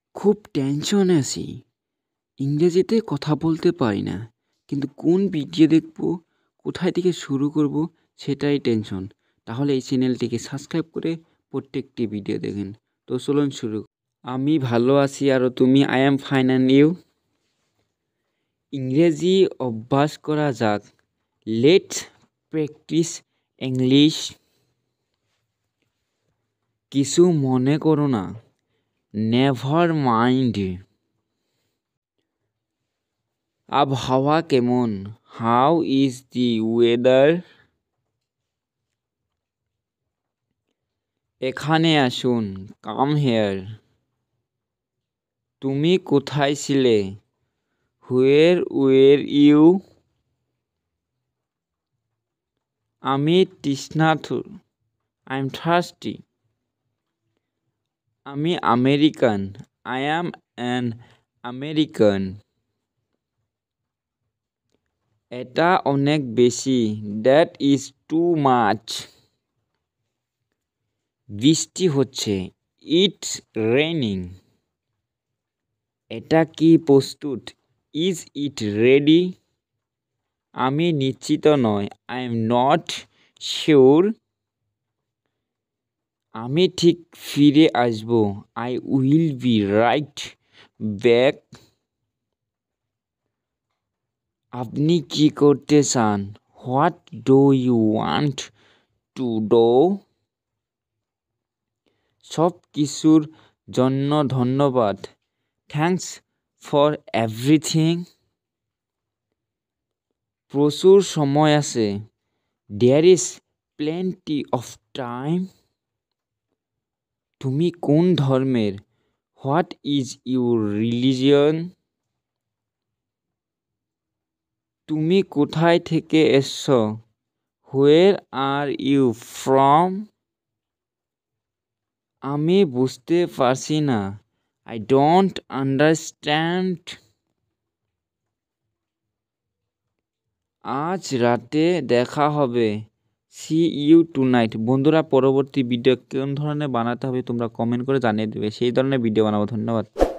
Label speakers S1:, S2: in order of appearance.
S1: খুব টেনশনে আছি। ইংরেজিতে কথা বলতে পারি না, কিন্তু কোন ভিডিও দেখব, কোথায় থেকে শুরু করব সেটাই টেনশন। তাহলে এই চ্যানেলটিকে সাবস্ক্রাইব করে প্রত্যেকটি ভিডিও দেখেন। তো চলুন শুরু। আমি ভালো আছি, আর তুমি? I am fine and you? ইংরেজি অভ্যাস করা যাক। Let's practice English. কিছু মনে করো না। Never mind. আবহাওয়া কেমন? How is the weather? এখানে আসুন, কাম হেয়ার। তুমি কোথায় ছিলে? Where were you? আমি তৃষ্ণাতুর। I am thirsty. আমি American. I am an American. এটা অনেক বেশি। That is too much. বৃষ্টি হচ্ছে। It's raining. এটা কি প্রস্তুত? Is it ready? আমি নিশ্চিত নয়। I am not sure. আমি ঠিক ফিরে আসব। I will be right back. আপনি কি করতে চান? What do you want to do? সব কিছুর জন্য ধন্যবাদ। Thanks for everything. প্রচুর সময় আছে। There is plenty of time. তুমি কোন ধর্মের? What is your religion? তুমি কোথায় থেকে এসছো? Where are you from? আমি বুঝতে পারছি না। I don't understand. আজ রাতে দেখা হবে। See you tonight. বন্ধুরা, পরবর্তী ভিডিও কোন ধরনের বানাতে হবে তোমরা কমেন্ট করে জানিয়ে দেবে, সেই ধরনের ভিডিও বানাবো। ধন্যবাদ।